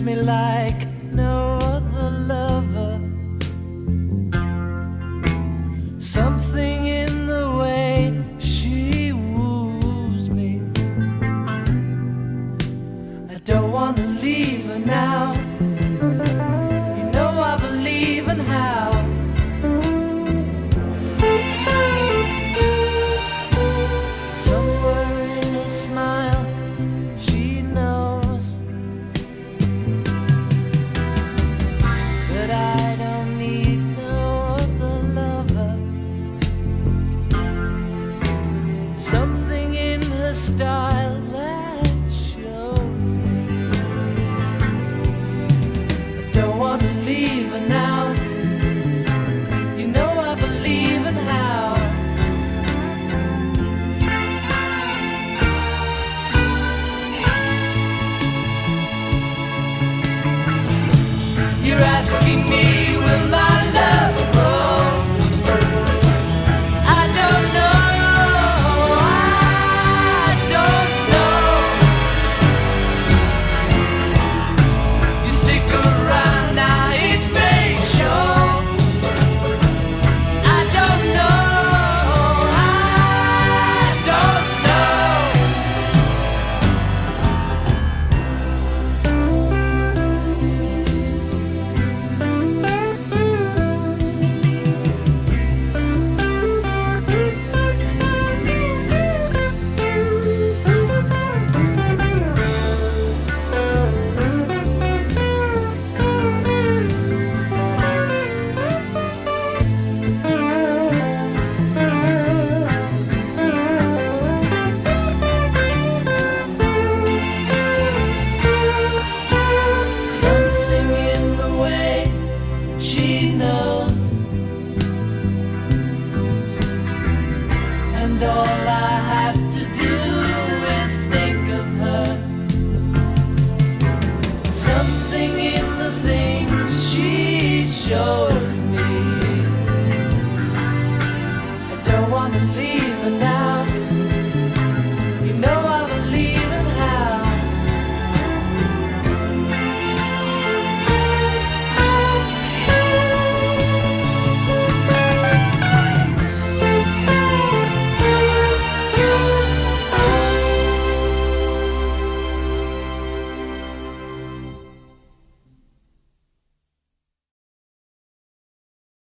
me like no other lover. Something in the way she woos me. I don't want to leave her now. You know I believe in how. Somewhere in her smile she knows that I don't need no other lover. Something in her style that shows me I don't want to leave her now. You know I believe in how. You're asking me will my love grow? I don't know, I don't know. You stick around now, it may show. I don't know, I don't something in the way she knows, and all I have to do is think of her. Something in the things she shows